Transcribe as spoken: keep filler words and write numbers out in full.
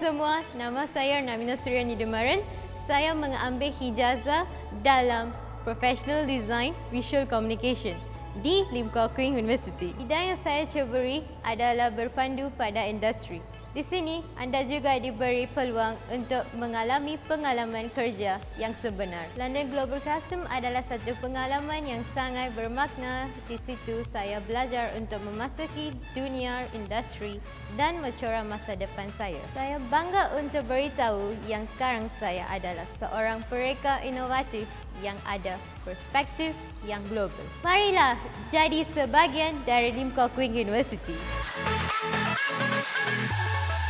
semua, nama saya Namina Suryani Demaran. Saya mengambil hijazah dalam Professional Design Visual Communication di Lim Kok Kwing University. Bidang yang saya ceburi adalah berpandu pada industri. Di sini, anda juga diberi peluang untuk mengalami pengalaman kerja yang sebenar. London Global Custom adalah satu pengalaman yang sangat bermakna. Di situ, saya belajar untuk memasuki dunia industri dan mencorak masa depan saya. Saya bangga untuk beritahu yang sekarang saya adalah seorang pereka inovatif yang ada perspektif yang global. Marilah jadi sebahagian dari Lim Kok Kwing University.